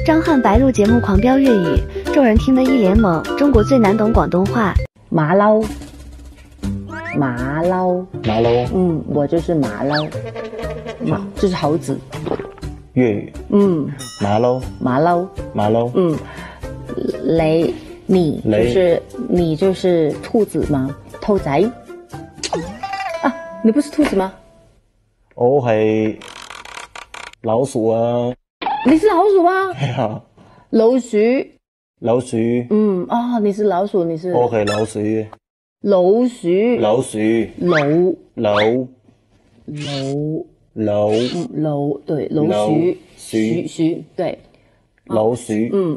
张翰白录节目狂飙粤语，众人听得一脸懵。中国最难懂广东话。 马騮，马騮， 马騮。 我就是马騮。马就是猴子。 粤语。马騮。 马騮。 马騮。 你就是兔子吗？兔仔。啊，你不是兔子吗？ 我係老鼠啊。 你是老鼠嗎？ 係啊。 老鼠。 老鼠。 你是老鼠，你是。 我係老鼠。 老鼠。 老鼠。 對，老鼠。鼠，對。 老鼠。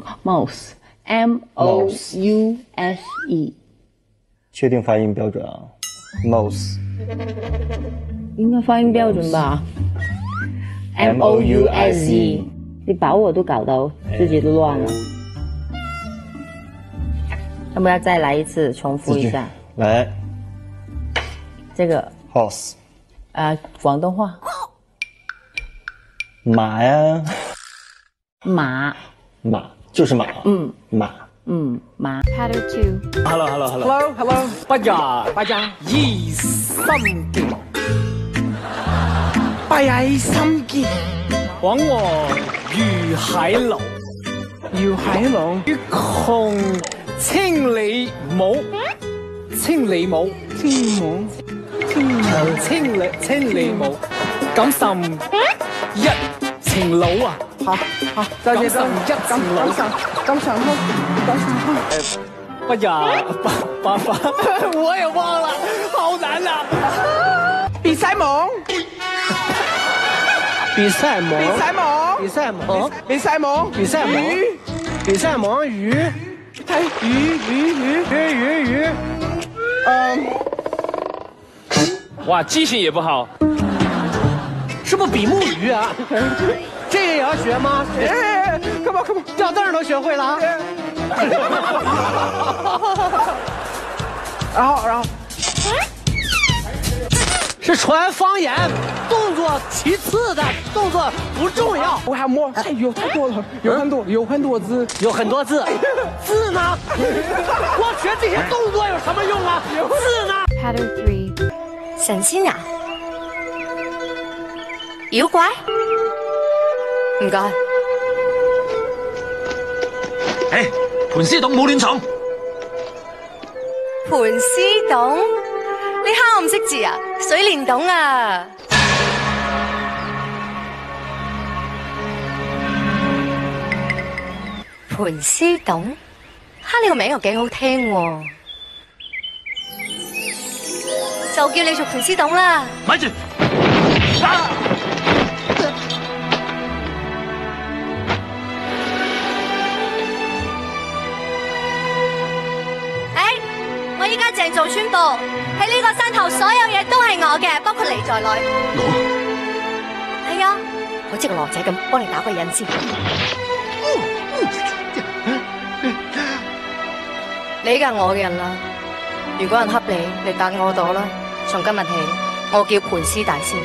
mouse。mouse。 確定發音標準啊 ？mouse。 應該發音標準吧 ？mouse。你把我都搞到自己都亂了。要不要再來一次，重複一下？ 來。 這個 horse。 廣東話。 馬呀。 馬就是馬。馬。 馬。 Pattern 2。 Hello，不呀，大家醫心經，閉心經，枉我遇海龍，於窮千里母，千里母，感甚一情老啊！ 再見，咁長空。 不呀，爸，我也忘了，好難啊！ 比賽夢，魚， 哇，記性也不好，是不是比目魚啊？這也要學嗎？Come on， 吊凳兒都學會了。 然後是傳方言，動作其次的，動作不重要。 我還摸，有太多了，有很多字， 字呢？光學這些動作有什麼用啊？字呢 Pattern 3。 神仙啊？妖怪？唔該。 盤絲洞冇亂闖。 盤絲洞？你蝦我唔識字啊？水簾洞啊！盤絲洞？蝦你個名又幾好聽喎，就叫你做盤絲洞啦。 咪住！ 我依家鄭重宣布，喺呢個山頭所有嘢都係我嘅，包括你在內。係啊，好似個狼仔咁，幫你打個印先。你梗係我嘅人啦，如果人恰你，你答我朵啦。從今日起，我叫盤絲大仙。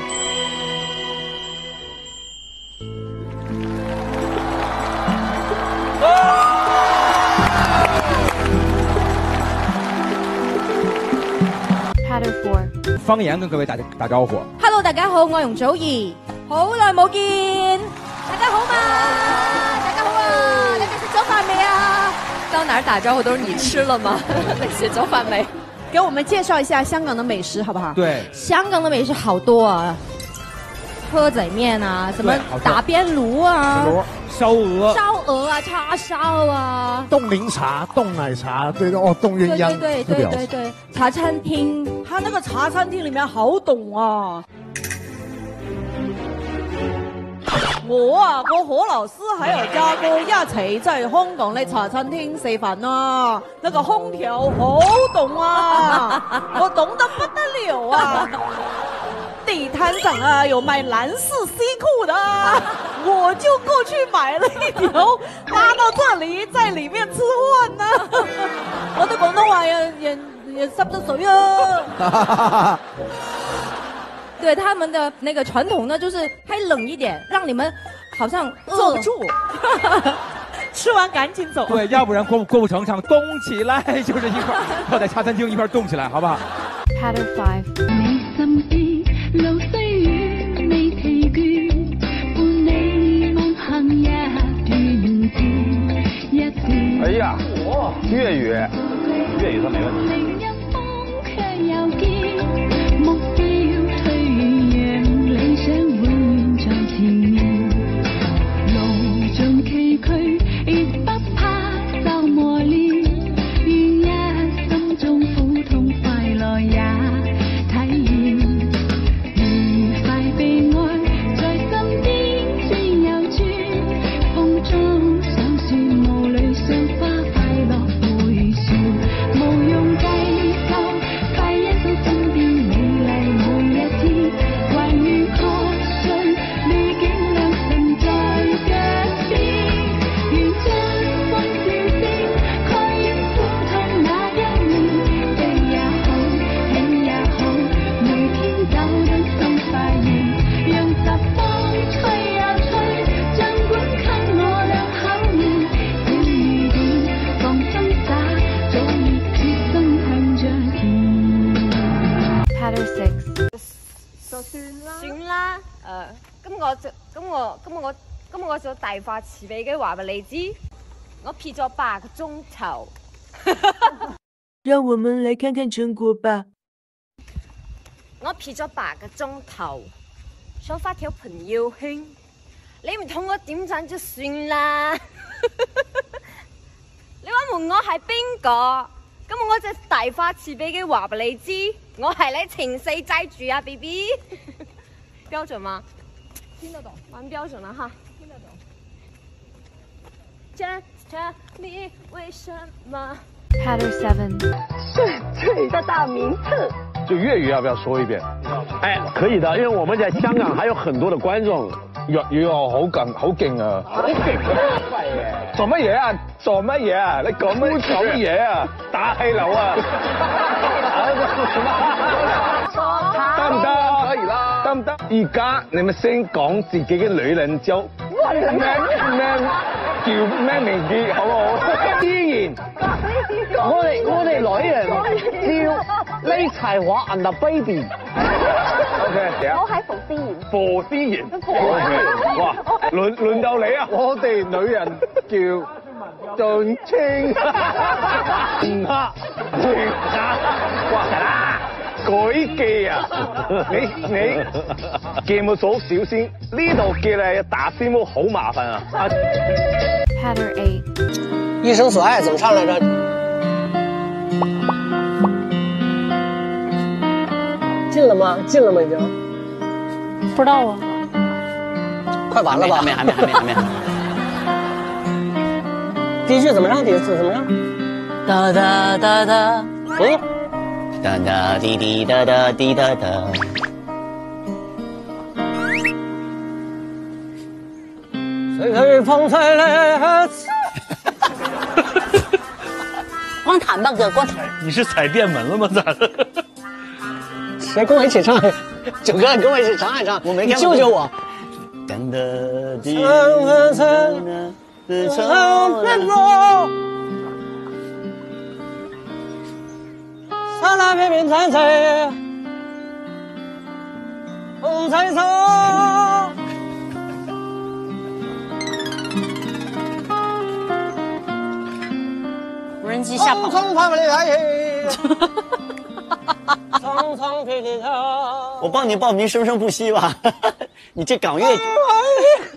方言跟各位打招呼。 Hello， 大家好，我容祖兒，好耐冇見，大家好嘛？大家好啊！大家食咗飯未啊？ 到哪兒打招呼都是你吃了嗎？你食咗飯沒？ 給我們介紹一下香港的美食，好不好？ 對， 香港的美食好多啊，蚵仔麵啊，什麼打邊爐啊， 燒鵝啊，叉燒啊， 凍檸茶、凍奶茶，對凍鴛鴦， 對，茶餐廳，它那個茶餐廳裏面好懂啊。我和老師還有嘉哥一齊在香港的茶餐廳食飯啊，那個空調好懂啊，我懂得不得了啊。地攤長啊，有賣藍色西褲的，我就過去買了一條，拉到這裡，在裡面吃飯啊。我的廣東話也濕咗水啊。对他们的那个传统呢，就是拍冷一点，让你们好像坐不住。 吃完赶紧走。 对，要不然过不成场，动起来就是一块儿，泡在茶餐厅一块儿动起来，好不好 Pattern 5. 哎呀，粤语算没问题。 算啦，咁我就大發慈悲嘅話俾你知，我撇咗8個鐘頭。 讓我們來看看成果吧。 我撇咗8個鐘頭，想發條朋友圈，你唔同我點讚就算啦。你話問我係邊個？咁我就大發慈悲嘅話俾你知，我係你情緒債主啊 ，BB。標準嗎？聽得懂，蠻標準了哈。聽得懂。你為什麼 Pattern 7. 是这个大名次。 就粤语要不要说一遍？哎，可以的，因为我们在香港还有很多的观众，有好勁啊！好勁啊！做乜嘢啊？做乜嘢啊？你講乜嘢啊？打氣流啊！得唔得？可以啦。得唔得？而家你咪先講自己嘅女人就叫咩名字好唔好？依然， 我哋女人叫呢才華 and the baby。 OK， 我係馮思妍。 馮思妍，哇，輪到你啊！我哋女人叫俊清，哇啦！改記啊！你記冇數少先，呢度記你打字幕好麻煩啊 ！Pattern 8. 一生所愛怎麼唱來着？進了嗎？進了嗎？已經？ 不知道啊。 快完了吧？還沒。第一句怎麼唱？第一次怎麼唱？噠噠噠噠。嗯。噠噠滴滴噠噠滴噠噠。誰可以放開了？ 光彈吧哥，光彈。 你是踩電門了嗎？咋的？ 誰跟我一起唱？九哥，你跟我一起唱一唱。我沒看過。救救我！噠噠滴噠噠。沙拉片片彩彩，紅彩色。 無人機下跑。 我幫你報名生生不息吧，你這港樂。